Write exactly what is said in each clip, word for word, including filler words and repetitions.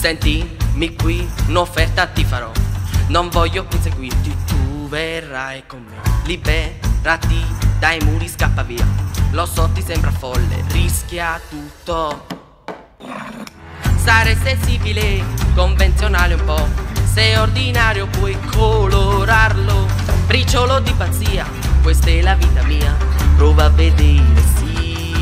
Sentimi qui, un'offerta ti farò. Non voglio più seguirti, tu verrai con me. Liberati dai muri, scappa via. Lo so ti sembra folle, rischia tutto. Stare sensibile, convenzionale un po'. Se ordinario puoi colorarlo. Briciolo di pazzia, questa è la vita mia. Prova a vedere, sì.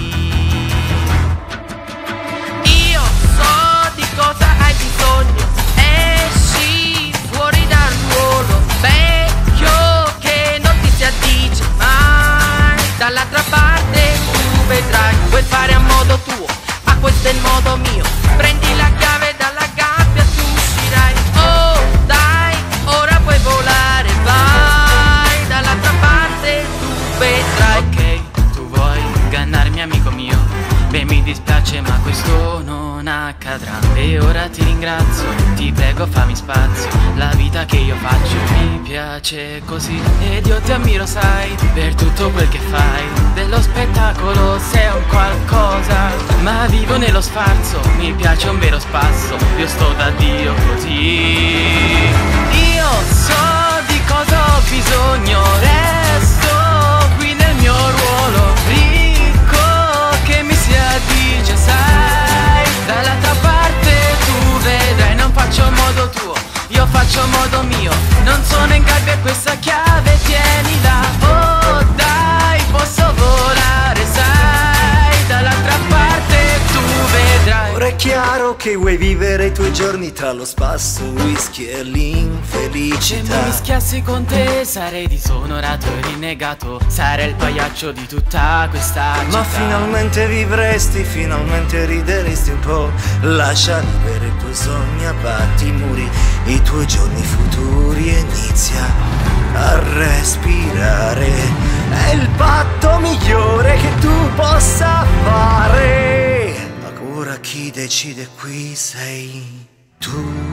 Io so di cosa hai bisogno. Esci fuori dal ruolo vecchio che non ti si addice mai. Dall'altra parte tu vedrai, puoi fare a modo tuo, ma questo è il modo mio. Prendi la chiave dalla gabbia, tu uscirai. Oh dai, ora puoi volare, vai. Dall'altra parte tu vedrai. Ok, tu vuoi ingannarmi amico mio. Beh mi dispiace ma questo non accadrà. E ora ti ringrazio, ti prego fammi spazio. La vita che io faccio mi piace così. Ed io ti ammiro sai, per tutto quel che fai. Dello spettacolo sei un qualcosa. Ma vivo nello sfarzo, mi piace un vero spasso. Io sto da Dio così. Io so di cosa ho bisogno. Resto qui nel mio ruolo ricco che mi si addice sai. Dall'altra parte tu vedrai, non faccio modo tuo, io faccio modo mio. Non sono in gabbia e questa chiave tienila. Oh dai, posso volare sai. Dall'altra parte tu vedrai. Ora è chiaro che vuoi vivere i tuoi giorni tra lo spasso, whisky e Se mi l'infelicità. mischiassi con te sarei disonorato e rinnegato. Sarei il pagliaccio di tutta questa città. Ma finalmente vivresti, finalmente rideresti un po'. Lascia vivere i tuoi sogni, abbatti i muri, i tuoi giorni futuri e inizia a respirare. È il patto migliore che tu possa fare. Ma ora chi decide qui sei tu.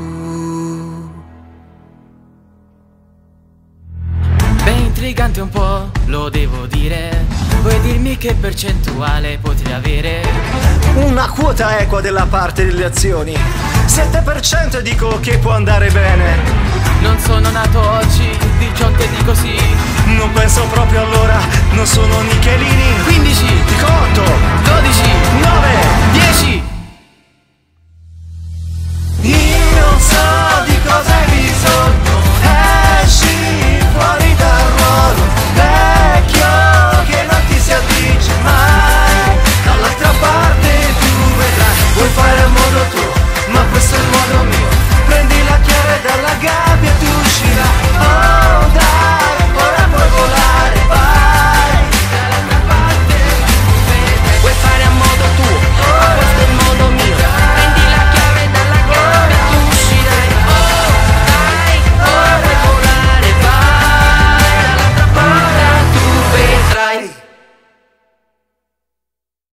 Beh, intrigante un po', lo devo dire. Vuoi dirmi che percentuale potrei avere? Una quota equa della parte delle azioni, sette per cento, e dico che può andare bene. Non sono nato oggi, diciotto e dico sì. Non penso proprio allora, non sono Nichelini. quindici, Ti conto, dodici, nove, dieci,